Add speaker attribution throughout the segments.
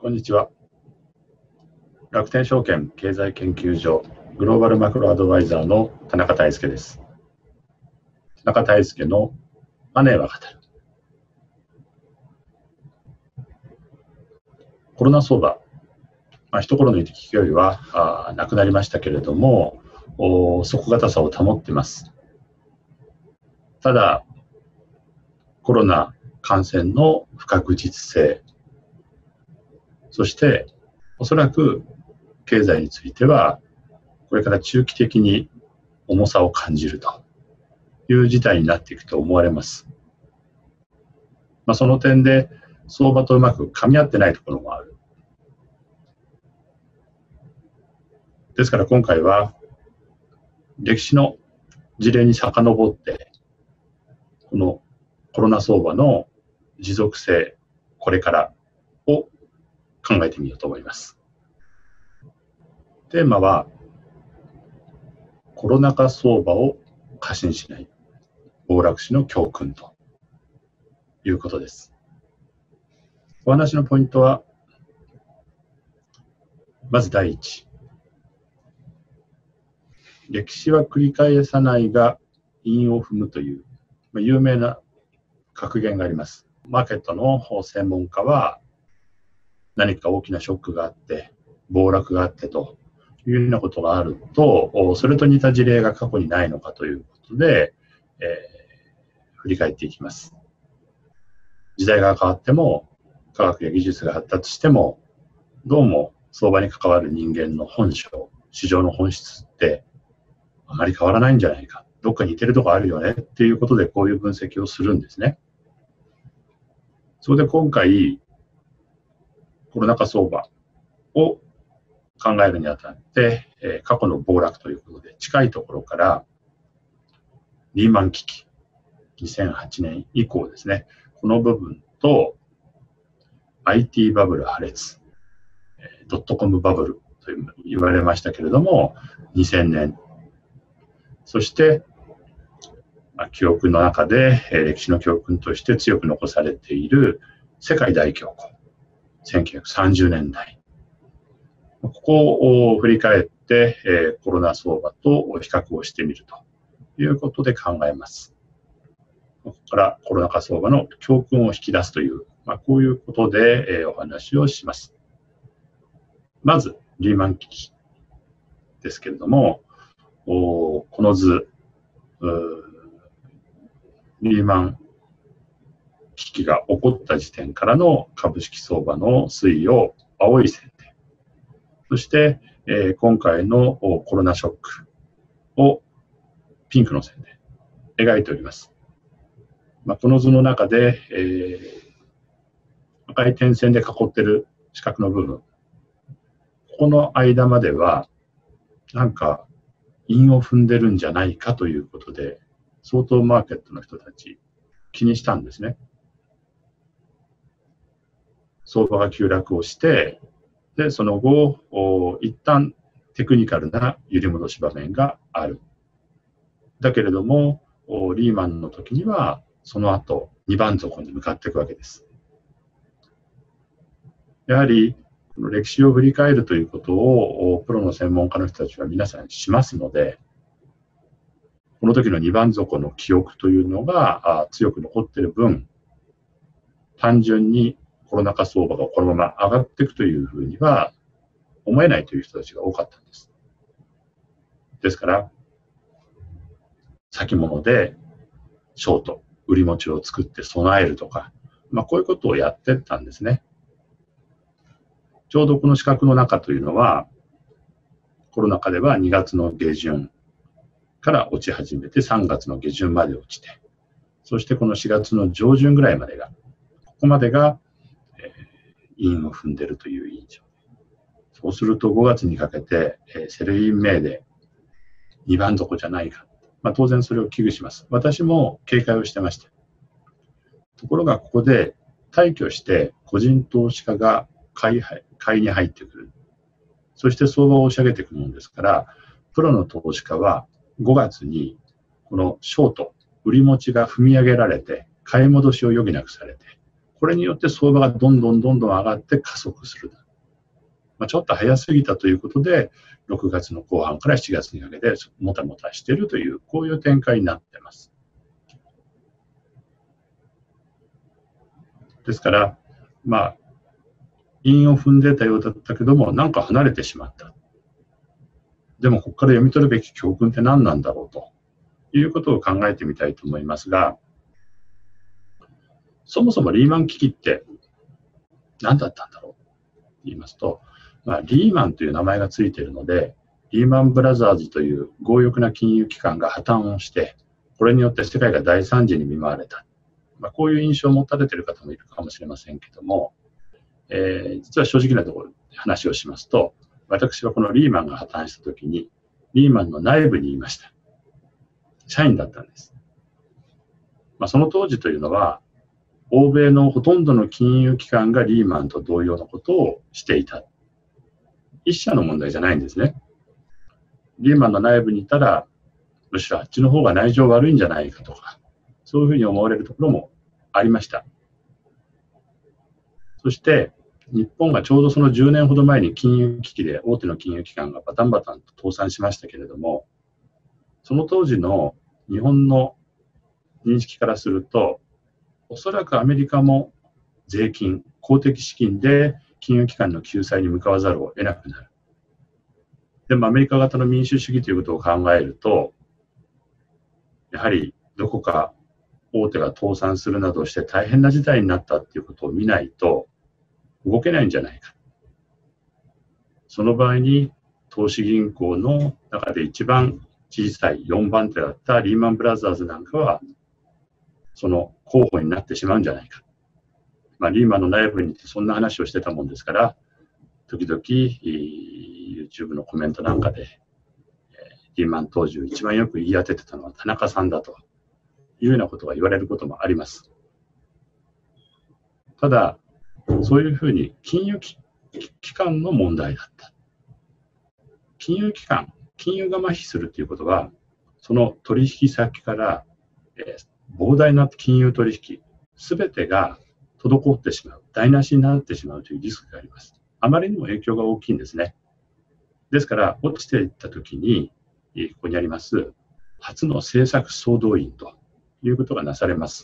Speaker 1: こんにちは。楽天証券経済研究所グローバルマクロアドバイザーの田中泰介です。田中泰介のマネーは語る。コロナ相場、一頃の勢いはなくなりましたけれども、底堅さを保っています。ただ、コロナ感染の不確実性、そしておそらく経済についてはこれから中期的に重さを感じるという事態になっていくと思われます。その点で相場とうまく噛み合ってないところもある。ですから今回は歴史の事例に遡ってこのコロナ相場の持続性、これからを考えてみようと思います。テーマはコロナ禍相場を過信しない暴落史の教訓ということです。お話のポイントはまず第一、歴史は繰り返さないが韻を踏むという有名な格言があります。マーケットの専門家は何か大きなショックがあって暴落があってというようなことがあると、それと似た事例が過去にないのかということで、振り返っていきます。時代が変わっても科学や技術が発達してもどうも相場に関わる人間の本性、市場の本質ってあまり変わらないんじゃないか、どっかに似てるとこあるよねっていうことでこういう分析をするんですね。それで今回コロナ禍相場を考えるにあたって、過去の暴落ということで近いところからリーマン危機2008年以降ですね、この部分と IT バブル破裂、ドットコムバブルと言われましたけれども2000年、そして記憶の中で歴史の教訓として強く残されている世界大恐慌1930年代、ここを振り返って、コロナ相場と比較をしてみるということで考えます。ここからコロナ禍相場の教訓を引き出すという、こういうことで、お話をします。まずリーマン危機ですけれども、この図、リーマン危機が起こった時点からの株式相場の推移を青い線で、そして、今回のコロナショックをピンクの線で描いております。この図の中で、赤い点線で囲っている四角の部分、ここの間まではなんか韻を踏んでるんじゃないかということで相当マーケットの人たち気にしたんですね。相場が急落をしてでその後一旦テクニカルな揺り戻し場面がある。だけれどもリーマンの時にはその後2番底に向かっていくわけです。やはり歴史を振り返るということをプロの専門家の人たちは皆さんしますので、この時の2番底の記憶というのが強く残っている分、単純にコロナ禍相場がこのまま上がっていくというふうには思えないという人たちが多かったんです。ですから先物でショート、売り持ちを作って備えるとか、こういうことをやっていったんですね。ちょうどこの四角の中というのは、コロナ禍では2月の下旬から落ち始めて3月の下旬まで落ちて、そしてこの4月の上旬ぐらいまでが、ここまでが、韻を踏んでいるという印象。そうすると5月にかけて、セルインメイで2番底じゃないか。当然それを危惧します。私も警戒をしてました。ところがここで大挙して個人投資家が買いに入ってくる。そして相場を押し上げていくものですから、プロの投資家は5月にこのショート、売り持ちが踏み上げられて、買い戻しを余儀なくされて、 これによって相場がどんどん上がって加速する。ちょっと早すぎたということで、6月の後半から7月にかけてもたもたしているという、こういう展開になっています。ですから、韻を踏んでたようだったけども、なんか離れてしまった。でも、ここから読み取るべき教訓って何なんだろうということを考えてみたいと思いますが、そもそもリーマン危機って何だったんだろうと言いますと、リーマンという名前がついているので、リーマンブラザーズという強力な金融機関が破綻をして、これによって世界が大惨事に見舞われた。こういう印象を持たれている方もいるかもしれませんけども、実は正直なところで話をしますと、私はこのリーマンが破綻したときに、リーマンの内部にいました。社員だったんです。その当時というのは、欧米のほとんどの金融機関がリーマンと同様のことをしていた。一社の問題じゃないんですね。リーマンの内部にいたら、むしろあっちの方が内情悪いんじゃないかとか、そういうふうに思われるところもありました。そして、日本がちょうどその10年ほど前に金融危機で大手の金融機関がバタンバタンと倒産しましたけれども、その当時の日本の認識からすると、おそらくアメリカも税金、公的資金で金融機関の救済に向かわざるを得なくなる。でもアメリカ型の民主主義ということを考えると、やはりどこか大手が倒産するなどして大変な事態になったということを見ないと動けないんじゃないか。その場合に投資銀行の中で一番小さい4番手だったリーマンブラザーズなんかはその候補になってしまうんじゃないか。リーマンの内部にいてそんな話をしてたもんですから、時々 YouTube のコメントなんかでリーマン当時を一番よく言い当ててたのは田中さんだというようなことが言われることもあります。ただ、そういうふうに金融機関の問題だった。金融機関、金融が麻痺するということは、その取引先から、膨大な金融取引、すべてが滞ってしまう、台無しになってしまうというリスクがあります。あまりにも影響が大きいんですね。ですから、落ちていったときに、ここにあります、初の政策総動員ということがなされます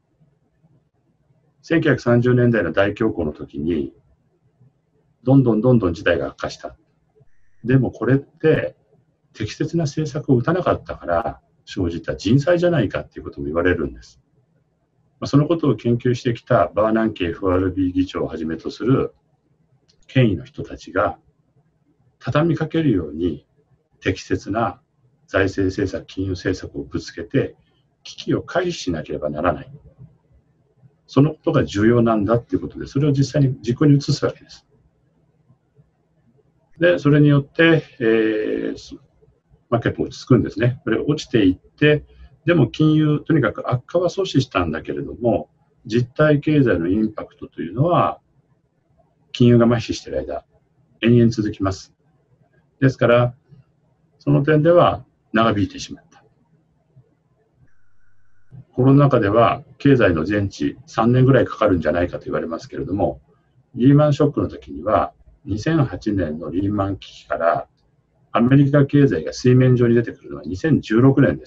Speaker 1: 。1930年代の大恐慌の時に、どんどん事態が悪化した。でもこれって適切な政策を打たなかったから生じた人災じゃないかっていうことも言われるんです。そのことを研究してきたバーナンキ FRB 議長をはじめとする権威の人たちが畳みかけるように適切な財政政策、金融政策をぶつけて危機を回避しなければならない。そのことが重要なんだっていうことで、それを実際に実行に移すわけです。で、それによって、マーケット落ち着くんですね。これ落ちていって、でも金融、とにかく悪化は阻止したんだけれども、実体経済のインパクトというのは、金融が麻痺している間、延々続きます。ですから、その点では長引いてしまった。コロナ禍では経済の全治3年ぐらいかかるんじゃないかと言われますけれども、リーマンショックの時には、2008年のリーマン危機からアメリカ経済が水面上に出てくるのは2016年です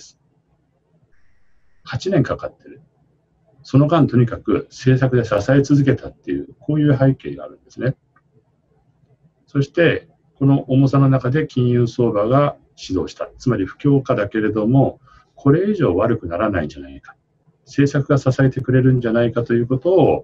Speaker 1: 。8年かかってる。その間とにかく政策で支え続けたっていう、こういう背景があるんですね。そして、この重さの中で金融相場が始動した。つまり不況下だけれども、これ以上悪くならないんじゃないか。政策が支えてくれるんじゃないかということを、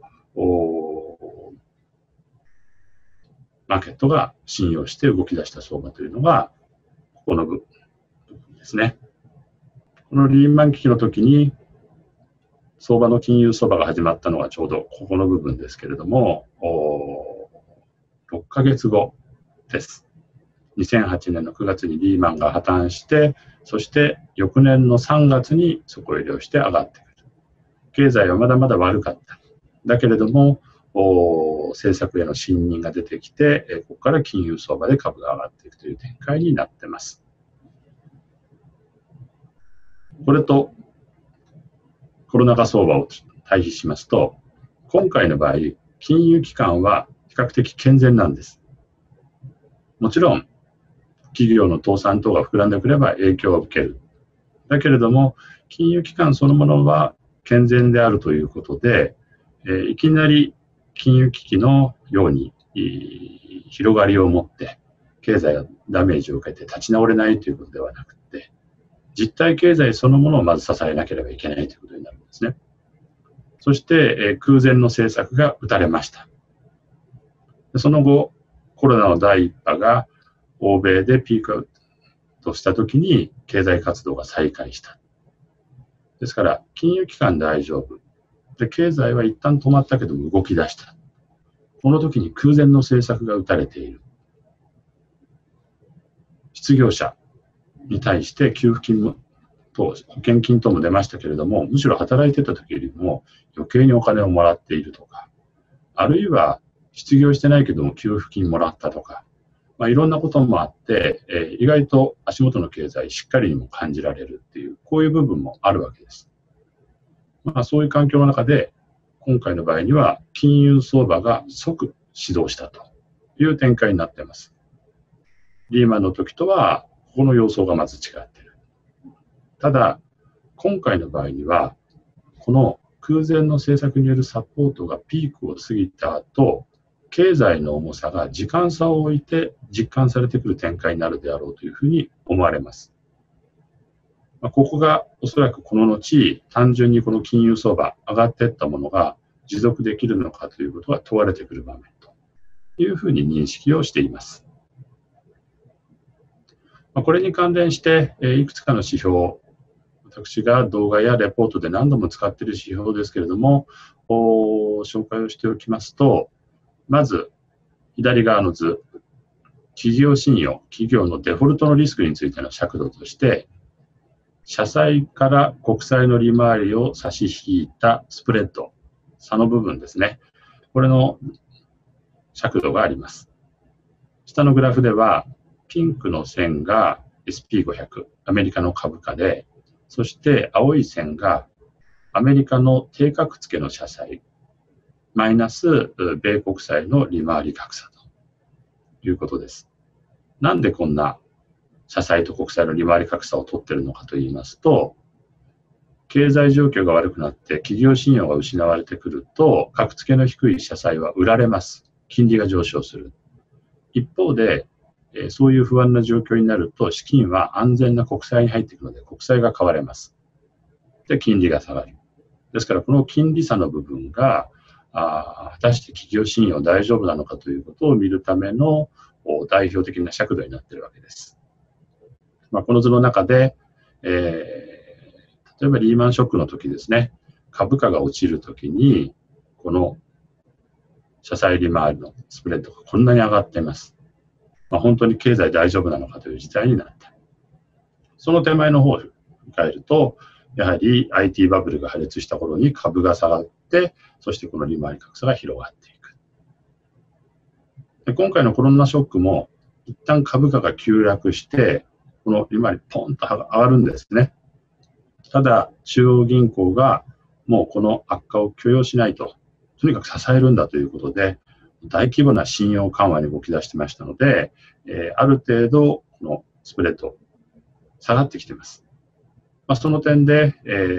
Speaker 1: マーケットが信用して動き出した相場というのが、ここの部分ですね。このリーマン危機の時に、相場の金融相場が始まったのはちょうどここの部分ですけれども、6ヶ月後です。2008年の9月にリーマンが破綻して、そして翌年の3月に底入れをして上がってくる。経済はまだまだ悪かった。だけれども、政策への信任が出てきて、ここから金融相場で株が上がっていくという展開になっています。これとコロナ禍相場を対比しますと、 今回の場合、金融機関は比較的健全なんです。もちろん、企業の倒産等が膨らんでくれば影響を受ける。だけれども、金融機関そのものは健全であるということで、いきなり金融危機のように広がりを持って経済がダメージを受けて立ち直れないということではなくて、実体経済そのものをまず支えなければいけないということになるんですね。そして、空前の政策が打たれました。その後、コロナの第一波が欧米でピークアウトしたときに経済活動が再開した。ですから、金融機関大丈夫。で、経済は一旦止まったけども動き出した。この時に空前の政策が打たれている。失業者に対して給付金もと保険金とも出ましたけれども、むしろ働いてた時よりも余計にお金をもらっているとか、あるいは失業してないけども給付金もらったとか、いろんなこともあって、意外と足元の経済しっかりにも感じられるっていう、こういう部分もあるわけです。そういう環境の中で、今回の場合には金融相場が即始動したという展開になっています。リーマンの時とは、ここの様相がまず違っている。ただ、今回の場合には、この空前の政策によるサポートがピークを過ぎた後、経済の重さが時間差を置いて実感されてくる展開になるであろうというふうに思われます。ここがおそらくこの後、単純にこの金融相場上がっていったものが持続できるのかということが問われてくる場面というふうに認識をしています。これに関連して、いくつかの指標、私が動画やレポートで何度も使っている指標ですけれども、紹介をしておきますと、まず、左側の図、企業信用、企業のデフォルトのリスクについての尺度として、社債から国債の利回りを差し引いたスプレッド、差の部分ですね。これの尺度があります。下のグラフでは、ピンクの線が SP500、アメリカの株価で、そして青い線がアメリカの低格付けの社債、マイナス米国債の利回り格差ということです。なんでこんな社債と国債の利回り格差を取っているのかといいますと、経済状況が悪くなって企業信用が失われてくると、格付けの低い社債は売られます。金利が上昇する。一方で、そういう不安な状況になると、資金は安全な国債に入っていくので、国債が買われます。で、金利が下がる。ですから、この金利差の部分が、果たして企業信用大丈夫なのかということを見るための代表的な尺度になっているわけです。この図の中で、例えばリーマンショックの時ですね、株価が落ちるときに、この社債利回りのスプレッドがこんなに上がっています。本当に経済大丈夫なのかという事態になった。その手前の方を振り返ると、やはり IT バブルが破裂した頃に株が下がって、そしてこの利回り格差が広がっていく。で、今回のコロナショックも、一旦株価が急落して、この利回りポンと上がるんですね。ただ、中央銀行がもうこの悪化を許容しないと、とにかく支えるんだということで、大規模な信用緩和に動き出してましたので、ある程度、このスプレッド、下がってきています。その点で、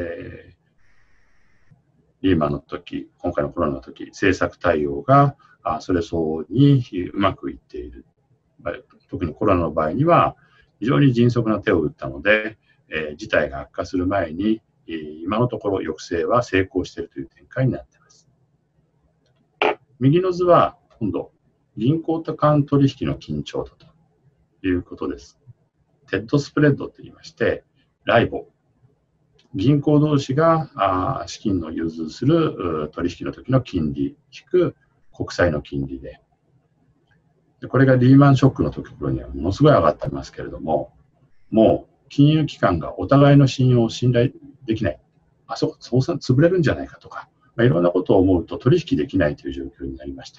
Speaker 1: リーマンの時、今回のコロナの時、政策対応がそれ相応にうまくいっている。特にコロナの場合には、非常に迅速な手を打ったので、事態が悪化する前に、今のところ抑制は成功しているという展開になっています。右の図は、今度、銀行間取引の緊張度ということです。テッドスプレッドと言いまして、ライボ。銀行同士が資金の融通する取引の時の金利、引く国債の金利で、これがリーマンショックの時頃にはものすごい上がってますけれども、もう金融機関がお互いの信用を信頼できない。そう潰れるんじゃないかとか、いろんなことを思うと取引できないという状況になりました。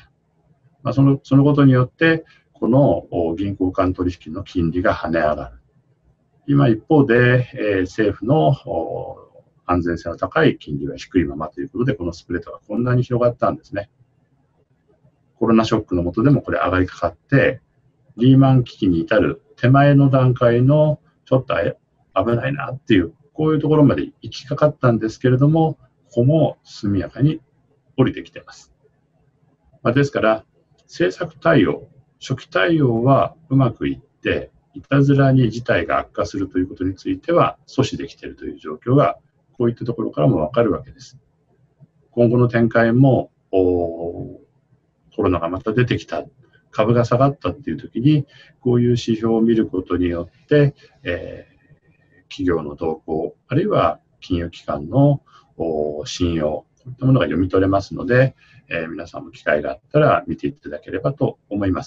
Speaker 1: そのことによって、この銀行間取引の金利が跳ね上がる。今一方で、政府の安全性の高い金利は低いままということで、このスプレッドがこんなに広がったんですね。コロナショックの下でもこれ上がりかかって、リーマン危機に至る手前の段階のちょっと危ないなっていう、こういうところまで行きかかったんですけれども、ここも速やかに降りてきています。ですから、政策対応、初期対応はうまくいって、いたずらに事態が悪化するということについては阻止できているという状況が、こういったところからもわかるわけです。今後の展開も、コロナがまた出てきた、株が下がったっていう時に、こういう指標を見ることによって、企業の動向、あるいは金融機関の信用、こういったものが読み取れますので、皆さんも機会があったら見ていただければと思います。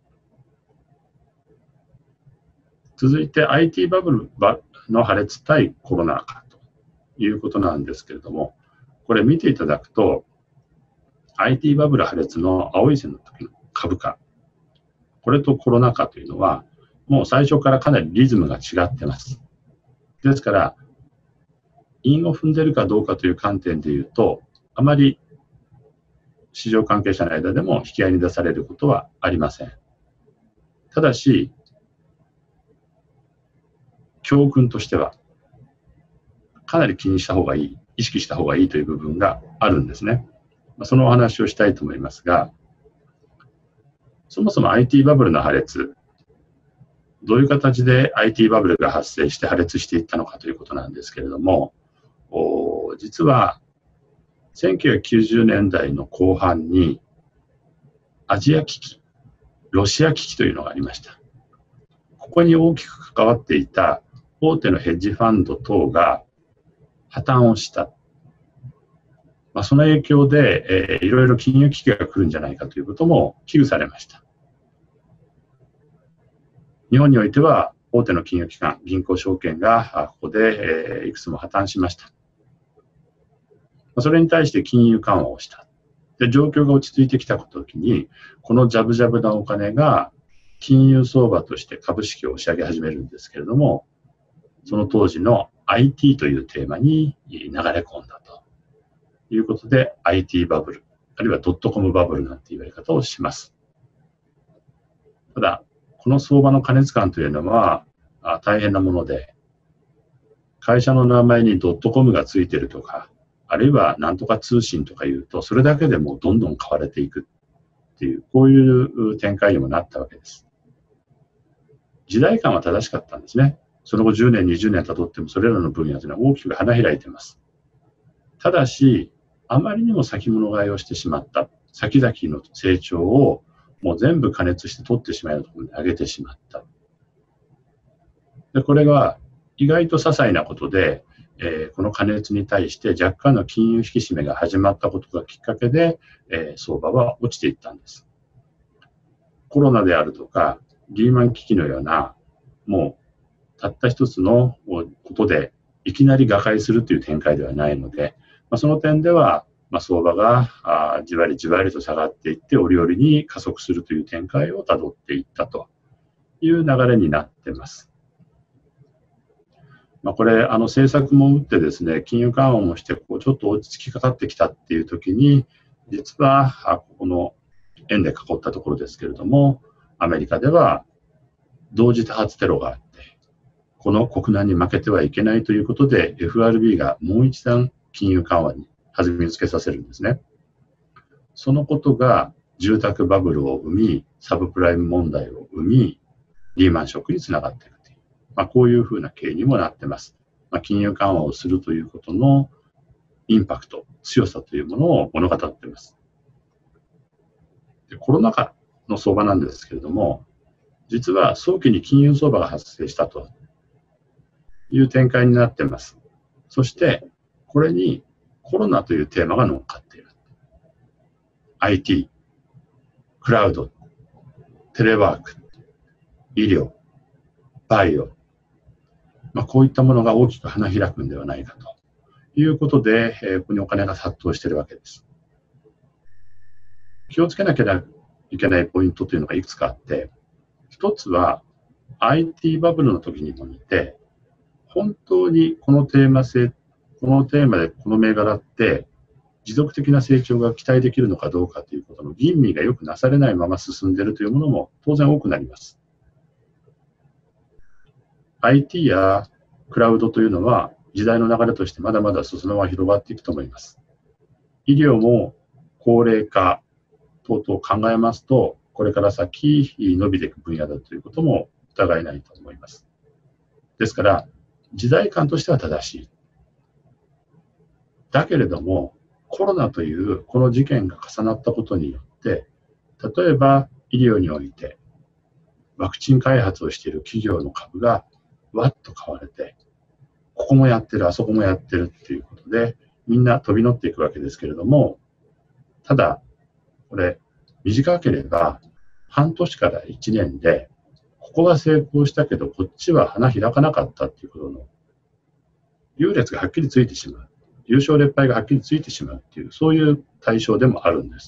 Speaker 1: 続いて IT バブルの破裂対コロナ禍ということなんですけれども、これ見ていただくと、IT バブル破裂の青い線の時の株価、これとコロナ禍というのは、もう最初からかなりリズムが違っています。ですから、韻を踏んでいるかどうかという観点でいうと、あまり市場関係者の間でも引き合いに出されることはありません。ただし、教訓としては、かなり気にした方がいい、意識した方がいいという部分があるんですね。そのお話をしたいと思いますが、そもそも IT バブルの破裂、どういう形で IT バブルが発生して破裂していったのかということなんですけれども、実は1990年代の後半にアジア危機、ロシア危機というのがありました。ここに大きく関わっていた大手のヘッジファンド等が破綻をした。その影響で、いろいろ金融危機が来るんじゃないかということも危惧されました。日本においては大手の金融機関、銀行証券がここで、いくつも破綻しました。それに対して金融緩和をした。で、状況が落ち着いてきたときに、このジャブジャブなお金が金融相場として株式を押し上げ始めるんですけれども、その当時の IT というテーマに流れ込んだということで IT バブル、あるいはドットコムバブルなんて言われ方をします。ただ、この相場の過熱感というのは大変なもので、会社の名前にドットコムがついているとか、あるいはなんとか通信とかいうと、それだけでもうどんどん買われていくっていう、こういう展開にもなったわけです。時代感は正しかったんですね。その後10年、20年経ってもそれらの分野というのは大きく花開いています。ただし、あまりにも先物買いをしてしまった。先々の成長をもう全部加熱して取ってしまうところに上げてしまった。で、これが意外と些細なことで、この加熱に対して若干の金融引き締めが始まったことがきっかけで、相場は落ちていったんです。コロナであるとか、リーマン危機のような、もうたった一つのことでいきなり瓦解するという展開ではないので、その点では、相場がじわりじわりと下がっていって、折々に加速するという展開をたどっていったという流れになっています。これ、政策も打ってですね、金融緩和もして、ちょっと落ち着きかかってきたっていう時に、実は、この円で囲ったところですけれども、アメリカでは同時多発テロがあって、この国難に負けてはいけないということで、FRB がもう一段金融緩和に弾みをつけさせるんですね。そのことが住宅バブルを生み、サブプライム問題を生み、リーマンショックにつながっているという、こういうふうな経緯にもなっています。金融緩和をするということのインパクト、強さというものを物語っています。で、コロナ禍の相場なんですけれども、実は早期に金融相場が発生したという展開になっています。そして、これにコロナというテーマが乗っかっている。IT、クラウド、テレワーク、医療、バイオ、こういったものが大きく花開くんではないかということで、ここにお金が殺到しているわけです。気をつけなきゃいけないポイントというのがいくつかあって、一つは IT バブルの時にも似て、本当にこのテーマ性、 このテーマでこの銘柄って持続的な成長が期待できるのかどうかということの吟味がよくなされないまま進んでいるというものも当然多くなります。IT やクラウドというのは時代の流れとしてまだまだ裾野は広がっていくと思います。医療も高齢化等々考えますと、これから先伸びていく分野だということも疑えないと思います。ですから、時代感としては正しい。だけれども、コロナというこの事件が重なったことによって、例えば医療においてワクチン開発をしている企業の株がわっと買われて、ここもやってる、あそこもやってるっていうことで、みんな飛び乗っていくわけですけれども、ただ、これ、短ければ半年から1年で、ここは成功したけど、こっちは花開かなかったっていうことの優劣がはっきりついてしまう。優勝劣敗がはっきりついてしまうっていう、そういう対象でもあるんです。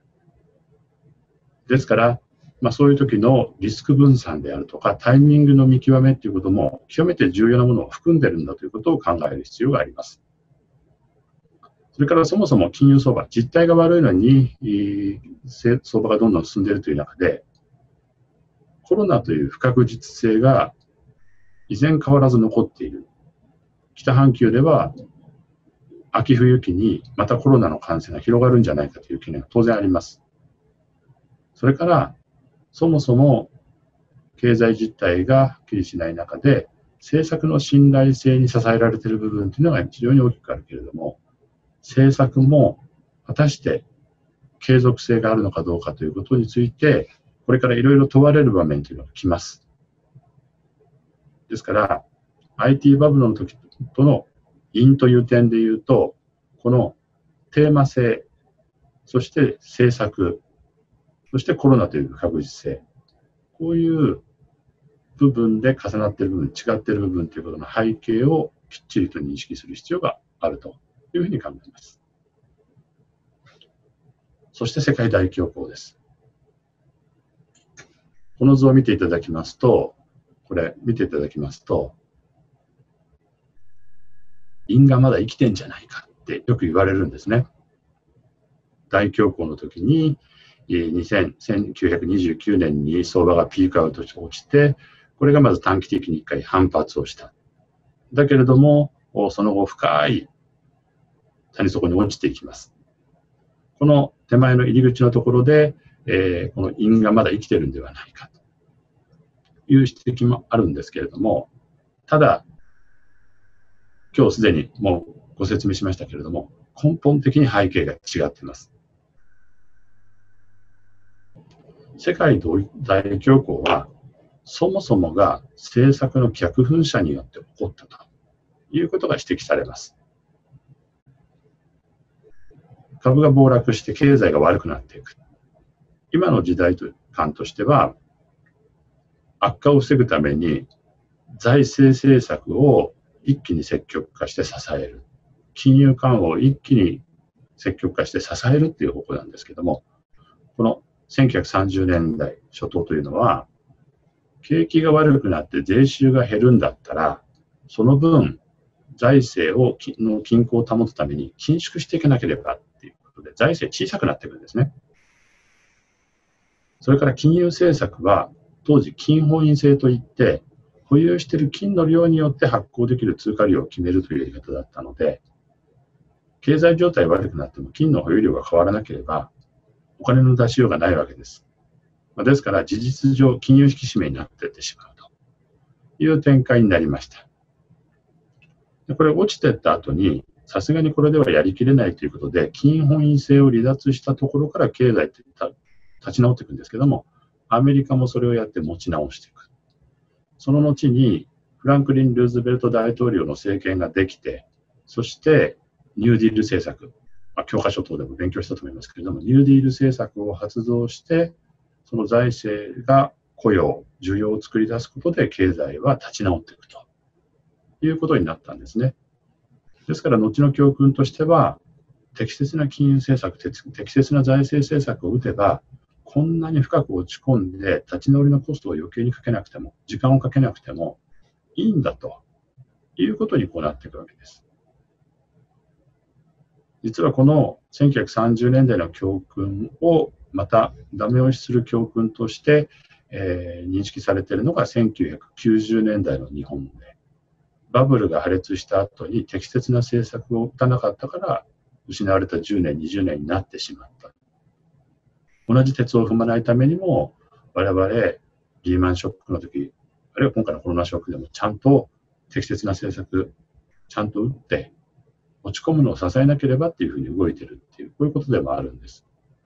Speaker 1: ですから、そういう時のリスク分散であるとか、タイミングの見極めということも、極めて重要なものを含んでいるんだということを考える必要があります。それからそもそも金融相場、実態が悪いのに、相場がどんどん進んでいるという中で、コロナという不確実性が依然変わらず残っている。北半球では、秋冬期にまたコロナの感染が広がるんじゃないかという懸念が当然あります。それから、そもそも経済実態がはっきりしない中で、政策の信頼性に支えられている部分というのが非常に大きくあるけれども、政策も果たして継続性があるのかどうかということについて、これからいろいろ問われる場面というのが来ます。ですから、IT バブルの時との因という点で言うと、このテーマ性、そして政策、そしてコロナという不確実性、こういう部分で重なっている部分、違っている部分ということの背景をきっちりと認識する必要があるというふうに考えます。そして世界大恐慌です。この図を見ていただきますと、因がまだ生きてんじゃないかってよく言われるんですね。大恐慌の時に1929年に相場がピークアウトして落ちて、これがまず短期的に一回反発をした。だけれども、その後深い谷底に落ちていきます。この手前の入り口のところで、この因がまだ生きているんではないかという指摘もあるんですけれども、ただ、今日すでにもうご説明しましたけれども、根本的に背景が違っています。世界大恐慌は、そもそもが政策の逆噴射によって起こったということが指摘されます。株が暴落して経済が悪くなっていく。今の時代感としては、悪化を防ぐために財政政策を一気に積極化して支える。金融緩和を一気に積極化して支えるっていう方向なんですけども、この1930年代初頭というのは、景気が悪くなって税収が減るんだったら、その分、財政の均衡を保つために緊縮していかなければっていうことで、財政小さくなっていくんですね。それから金融政策は、当時金本位制といって、保有している金の量によって発行できる通貨量を決めるというやり方だったので、経済状態悪くなっても金の保有量が変わらなければ、お金の出しようがないわけです。ですから、事実上、金融引き締めになっていってしまうという展開になりました。これ落ちていった後に、さすがにこれではやりきれないということで、金本位制を離脱したところから経済って立ち直っていくんですけども、アメリカもそれをやって持ち直していく。その後に、フランクリン・ルーズベルト大統領の政権ができて、そしてニューディール政策、教科書等でも勉強したと思いますけれども、ニューディール政策を発動して、その財政が雇用、需要を作り出すことで経済は立ち直っていくということになったんですね。ですから、後の教訓としては、適切な金融政策、適切な財政政策を打てば、こんなに深く落ち込んで、立ち直りのコストを余計にかけなくても、時間をかけなくてもいいんだということにこうなっていくわけです。 実はこの1930年代の教訓をまたダメ押しする教訓として、認識されているのが1990年代の日本で、バブルが破裂した後に適切な政策を打たなかったから失われた10年、20年になってしまった。同じ鉄を踏まないためにも、我々リーマンショックの時、あるいは今回のコロナショックでもちゃんと適切な政策、ちゃんと打って、落ち込むのを支えなければっていうふうに動いてるっていう、こういうことでもあるんです。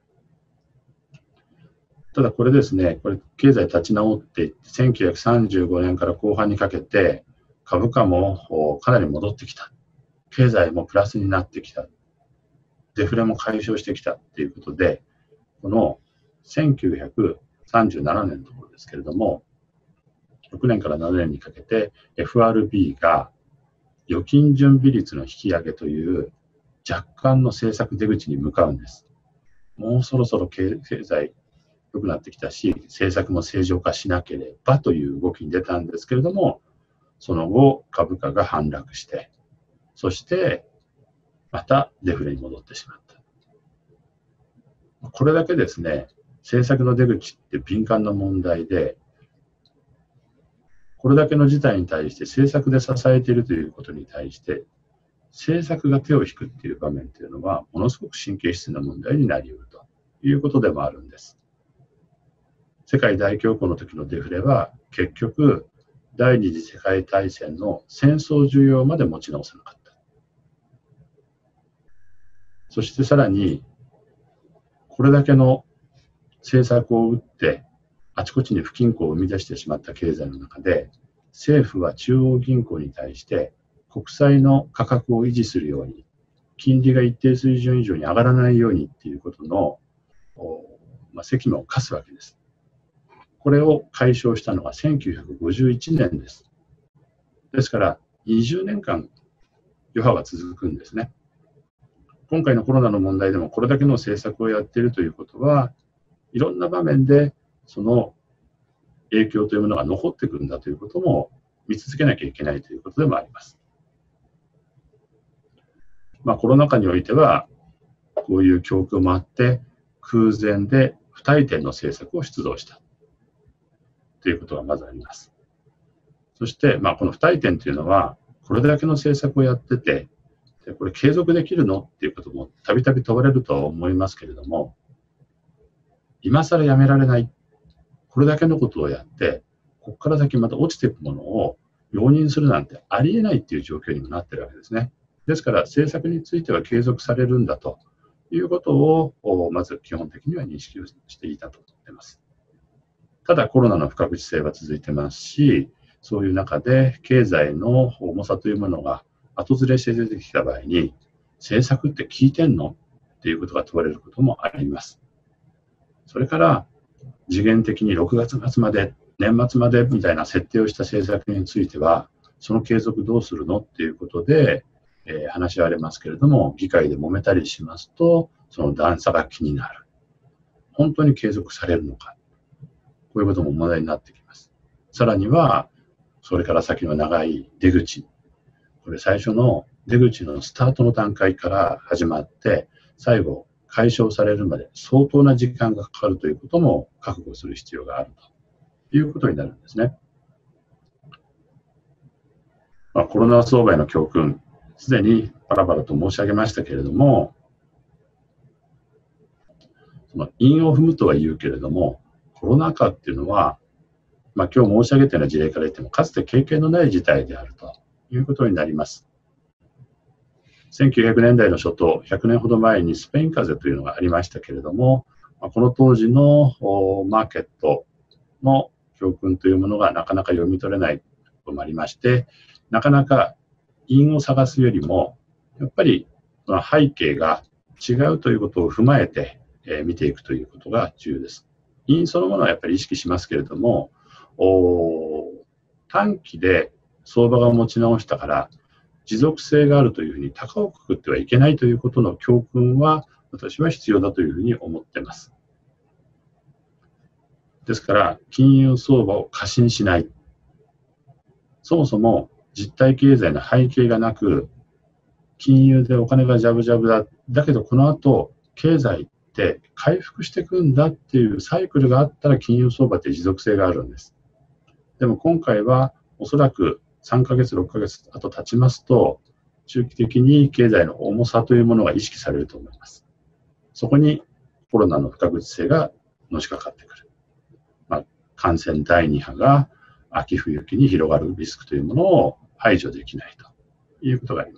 Speaker 1: ただこれですね、これ経済立ち直っていって、1935年から後半にかけて、株価もかなり戻ってきた。経済もプラスになってきた。デフレも解消してきたっていうことで、この1937年のところですけれども、6年から7年にかけて FRB が預金準備率の引き上げという若干の政策出口に向かうんです。もうそろそろ経済良くなってきたし、政策も正常化しなければという動きに出たんですけれども、その後株価が反落して、そしてまたデフレに戻ってしまった。これだけですね、政策の出口って敏感な問題で、これだけの事態に対して政策で支えているということに対して、政策が手を引くっていう場面というのは、ものすごく神経質な問題になり得るということでもあるんです。世界大恐慌の時のデフレは、結局、第二次世界大戦の戦争需要まで持ち直せなかった。そしてさらに、これだけの政策を打って、あちこちに不均衡を生み出してしまった経済の中で、政府は中央銀行に対して国債の価格を維持するように、金利が一定水準以上に上がらないようにっていうことの責務を課すわけです。これを解消したのが1951年です。ですから20年間余波が続くんですね。今回のコロナの問題でもこれだけの政策をやっているということは、いろんな場面でその影響というものが残ってくるんだということも見続けなきゃいけないということでもあります。コロナ禍においては、こういう教訓もあって、空前で不退転の政策を出動したということがまずあります。そして、この不退転というのは、これだけの政策をやってて、これ継続できるのっていうこともたびたび問われるとは思いますけれども、今更やめられない。これだけのことをやって、ここから先また落ちていくものを容認するなんてありえないっていう状況にもなっているわけですね。ですから政策については継続されるんだということをまず基本的には認識をしていたと思っています。ただコロナの不確実性は続いてますし、そういう中で経済の重さというものが後ずれして出てきた場合に、政策って効いてんのっていうことが問われることもあります。それから時限的に6月末まで、年末までみたいな設定をした政策については、その継続どうするのっていうことで、話し合われますけれども、議会で揉めたりしますと、その段差が気になる。本当に継続されるのか。こういうことも問題になってきます。さらには、それから先の長い出口。これ最初の出口のスタートの段階から始まって、最後、解消されるまで相当な時間がかかるということも覚悟する必要があるということになるんですね。コロナ相場への教訓、すでにパラパラと申し上げましたけれども、その韻を踏むとは言うけれども、コロナ禍っていうのは、今日申し上げたような事例から言っても、かつて経験のない事態であるということになります。1900年代の初頭、100年ほど前にスペイン風邪というのがありましたけれども、この当時のマーケットの教訓というものがなかなか読み取れないこともありまして、なかなか因を探すよりも、やっぱり背景が違うということを踏まえて見ていくということが重要です。因そのものはやっぱり意識しますけれども、短期で相場が持ち直したから持続性があるというふうに高をくくってはいけないということの教訓は私は必要だというふうに思っています。ですから金融相場を過信しない。そもそも実体経済の背景がなく、 金融でお金がジャブジャブだ。だけどこの後、経済って回復していくんだっていうサイクルがあったら金融相場って持続性があるんです。でも今回はおそらく3ヶ月、6ヶ月後経ちますと、中期的に経済の重さというものが意識されると思います。そこにコロナの不確実性がのしかかってくる。感染第2波が秋冬期に広がるリスクというものを排除できないということがあります。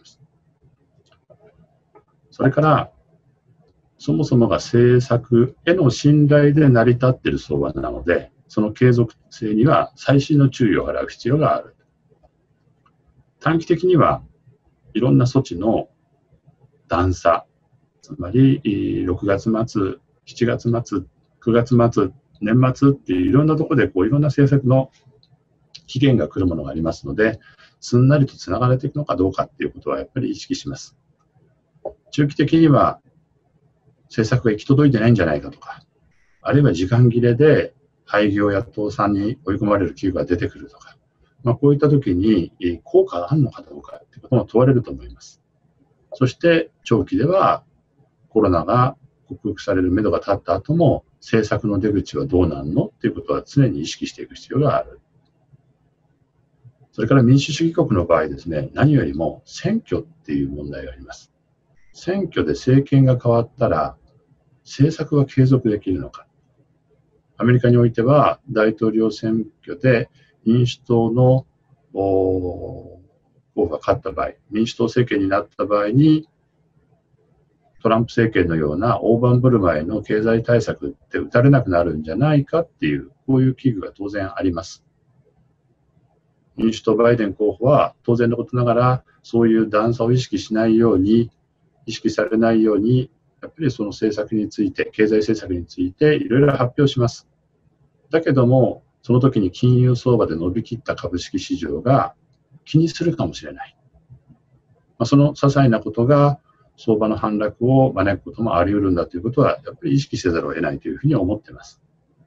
Speaker 1: それから、そもそもが政策への信頼で成り立っている相場なので、その継続性には細心の注意を払う必要がある。短期的にはいろんな措置の段差、つまり6月末、7月末、9月末、年末っていういろんなところでいろんな政策の期限が来るものがありますので、すんなりとつながれていくのかどうかっていうことはやっぱり意識します。中期的には政策が行き届いてないんじゃないかとか、あるいは時間切れで廃業や倒産に追い込まれる企業が出てくるとか、こういったときに効果があるのかどうかということも問われると思います。そして長期ではコロナが克服される目処が立った後も政策の出口はどうなるのということは常に意識していく必要がある。それから民主主義国の場合ですね、何よりも選挙っていう問題があります。選挙で政権が変わったら政策は継続できるのか。アメリカにおいては大統領選挙で民主党の候補が勝った場合、民主党政権になった場合にトランプ政権のような大盤振る舞いの経済対策って打たれなくなるんじゃないかっていう、こういう危惧が当然あります。民主党バイデン候補は当然のことながらそういう段差を意識しないように、意識されないように、やっぱりその政策について、経済政策についていろいろ発表します。だけども、その時に金融相場で伸びきった株式市場が気にするかもしれない。その些細なことが相場の反落を招くこともあり得るんだということは、やっぱり意識せざるを得ないというふうに思っています。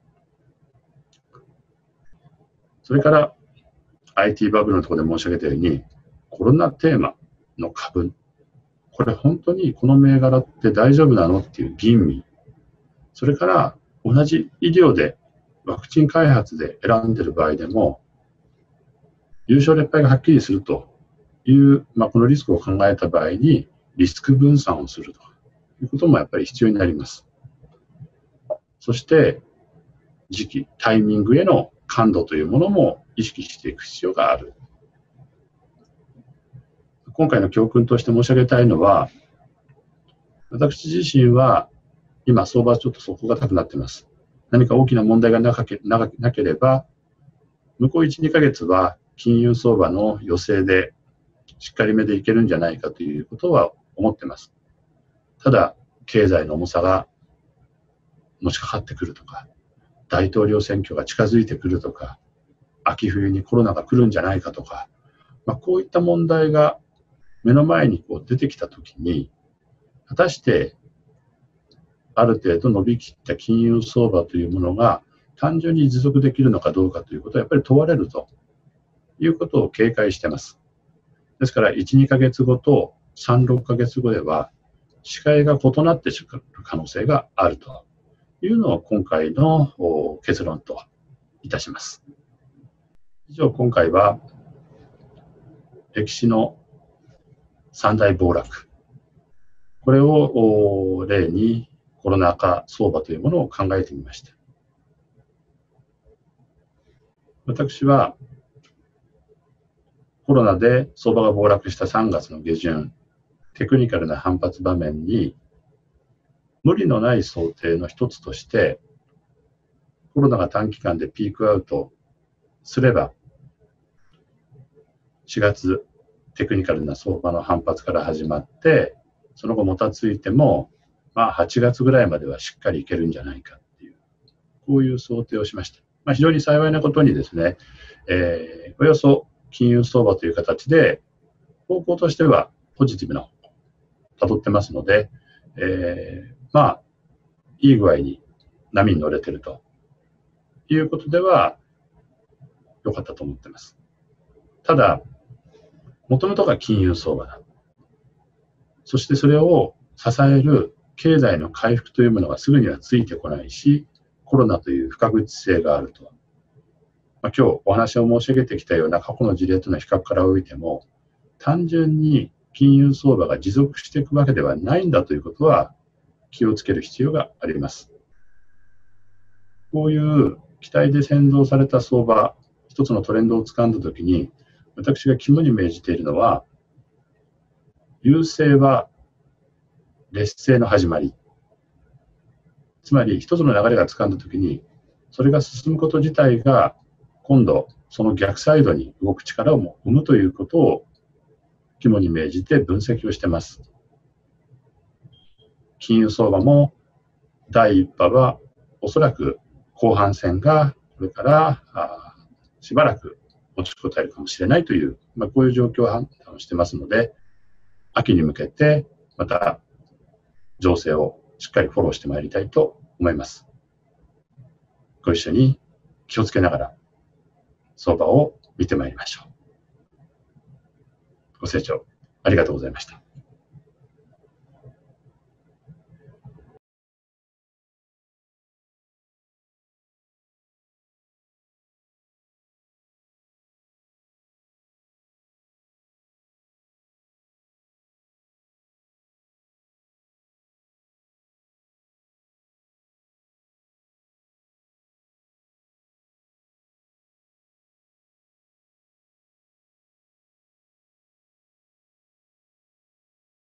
Speaker 1: それから、IT バブルのところで申し上げたように、コロナテーマの株、これ本当にこの銘柄って大丈夫なのっていう吟味、それから同じ医療でワクチン開発で選んでいる場合でも、優勝劣敗がはっきりするという、このリスクを考えた場合に、リスク分散をするということもやっぱり必要になります。そして、時期、タイミングへの感度というものも意識していく必要がある。今回の教訓として申し上げたいのは、私自身は今相場はちょっと底堅くなっています。何か大きな問題がなければ、向こう1、2ヶ月は金融相場の予勢でしっかりめでいけるんじゃないかということは思っています。ただ、経済の重さがのしかかってくるとか、大統領選挙が近づいてくるとか、秋冬にコロナが来るんじゃないかとか、こういった問題が目の前に出てきたときに、果たしてある程度伸びきった金融相場というものが単純に持続できるのかどうかということはやっぱり問われるということを警戒しています。ですから、1、2ヶ月後と3、6ヶ月後では、視界が異なってしまう可能性があるというのを今回の結論といたします。以上、今回は歴史の三大暴落、これを例にコロナ禍相場というものを考えてみました。私はコロナで相場が暴落した3月の下旬、テクニカルな反発場面に無理のない想定の一つとして、コロナが短期間でピークアウトすれば、4月、テクニカルな相場の反発から始まって、その後もたついても、8月ぐらいまではしっかりいけるんじゃないかっていう、こういう想定をしました。非常に幸いなことにですね、およそ金融相場という形で、方向としてはポジティブな方向をたどってますので、いい具合に波に乗れてるということでは良かったと思っています。ただ、もともとが金融相場だ。 そしてそれを支える経済の回復というものがすぐにはついてこないし、コロナという不確実性があると。今日お話を申し上げてきたような過去の事例との比較からおいても、単純に金融相場が持続していくわけではないんだということは気をつける必要があります。こういう期待で先導された相場、一つのトレンドを掴んだときに、私が肝に銘じているのは、優勢は劣勢の始まり。つまり、一つの流れが掴んだときに、それが進むこと自体が、今度、その逆サイドに動く力を生むということを肝に銘じて分析をしています。金融相場も第一波はおそらく後半戦がこれからしばらく持ちこたえるかもしれないという、こういう状況判断をしていますので、秋に向けてまた情勢をしっかりフォローしてまいりたいと思います。ご一緒に気をつけながら相場を見てまいりましょう。ご清聴ありがとうございました。